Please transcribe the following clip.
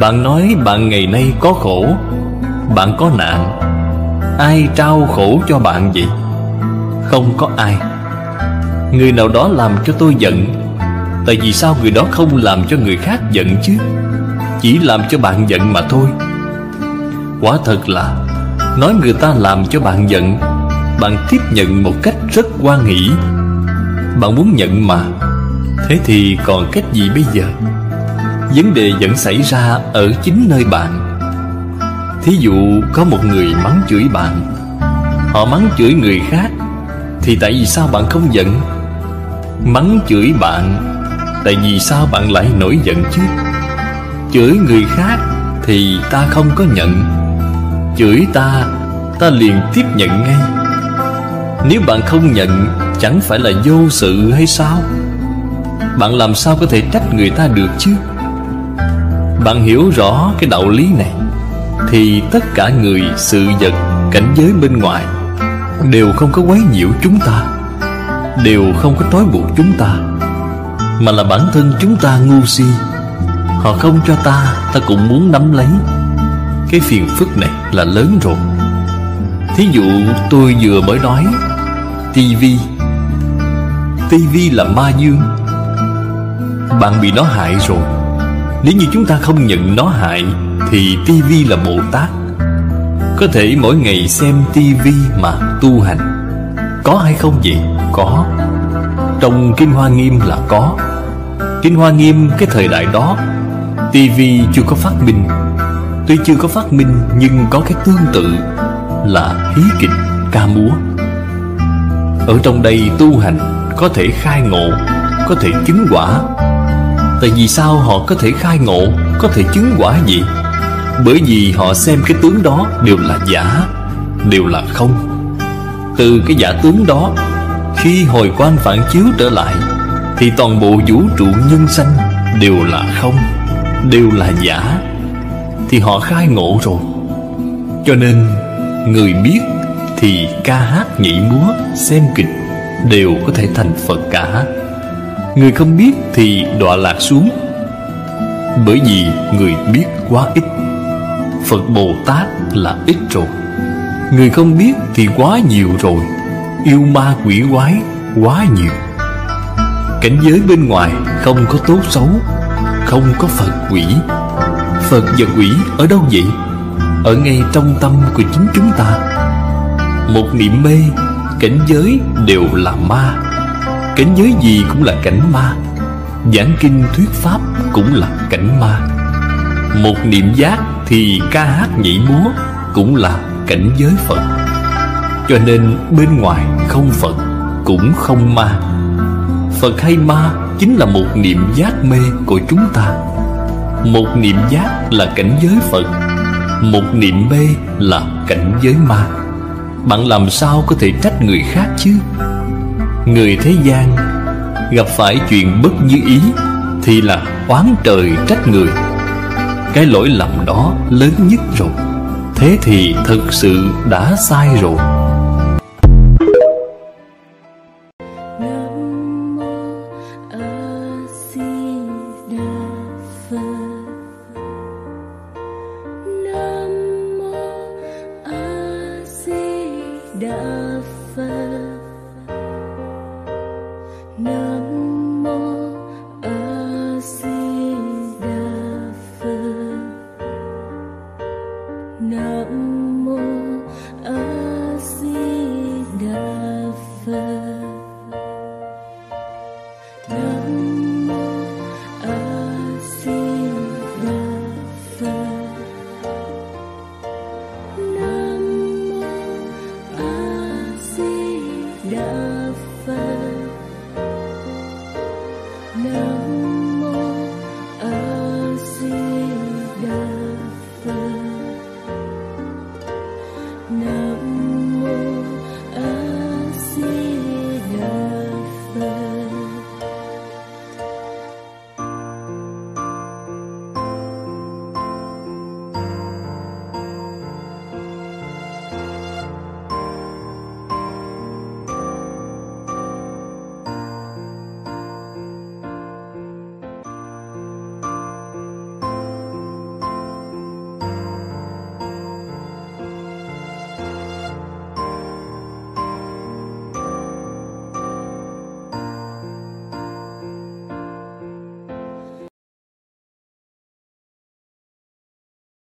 Bạn nói bạn ngày nay có khổ, bạn có nạn. Ai trao khổ cho bạn vậy? Không có ai. Người nào đó làm cho tôi giận, tại vì sao người đó không làm cho người khác giận chứ? Chỉ làm cho bạn giận mà thôi. Quả thật là nói người ta làm cho bạn giận, bạn tiếp nhận một cách rất hoan hỷ. Bạn muốn nhận mà. Thế thì còn cách gì bây giờ? Vấn đề vẫn xảy ra ở chính nơi bạn. Thí dụ có một người mắng chửi bạn, họ mắng chửi người khác, thì tại vì sao bạn không giận? Mắng chửi bạn, tại vì sao bạn lại nổi giận chứ? Chửi người khác thì ta không có nhận. Chửi ta, ta liền tiếp nhận ngay. Nếu bạn không nhận, chẳng phải là vô sự hay sao? Bạn làm sao có thể trách người ta được chứ? Bạn hiểu rõ cái đạo lý này, thì tất cả người, sự vật, cảnh giới bên ngoài đều không có quấy nhiễu chúng ta, đều không có trói buộc chúng ta, mà là bản thân chúng ta ngu si. Họ không cho ta, ta cũng muốn nắm lấy. Cái phiền phức này là lớn rồi. Thí dụ tôi vừa mới nói tivi. Tivi là ma dương. Bạn bị nó hại rồi. Nếu như chúng ta không nhận nó hại, thì tivi là Bồ Tát. Có thể mỗi ngày xem tivi mà tu hành. Có hay không vậy? Có. Trong Kinh Hoa Nghiêm là có. Kinh Hoa Nghiêm cái thời đại đó, tivi chưa có phát minh. Tuy chưa có phát minh, nhưng có cái tương tự là hí kịch, ca múa. Ở trong đây tu hành có thể khai ngộ, có thể chứng quả. Tại vì sao họ có thể khai ngộ, có thể chứng quả gì? Bởi vì họ xem cái tướng đó đều là giả, đều là không. Từ cái giả tướng đó, khi hồi quang phản chiếu trở lại, thì toàn bộ vũ trụ nhân sanh đều là không, đều là giả. Thì họ khai ngộ rồi. Cho nên người biết thì ca hát nhảy múa, xem kịch đều có thể thành Phật cả. Người không biết thì đọa lạc xuống. Bởi vì người biết quá ít. Phật Bồ Tát là ít rồi, người không biết thì quá nhiều rồi. Yêu ma quỷ quái quá nhiều. Cảnh giới bên ngoài không có tốt xấu, không có Phật quỷ. Phật và quỷ ở đâu vậy? Ở ngay trong tâm của chính chúng ta. Một niệm mê, cảnh giới đều là ma. Cảnh giới gì cũng là cảnh ma. Giảng kinh thuyết pháp cũng là cảnh ma. Một niệm giác thì ca hát nhảy múa cũng là cảnh giới Phật. Cho nên bên ngoài không Phật cũng không ma. Phật hay ma chính là một niệm giác mê của chúng ta. Một niệm giác là cảnh giới Phật, một niệm mê là cảnh giới ma. Bạn làm sao có thể trách người khác chứ? Người thế gian gặp phải chuyện bất như ý thì là oán trời trách người. Cái lỗi lầm đó lớn nhất rồi. Thế thì thực sự đã sai rồi. Nam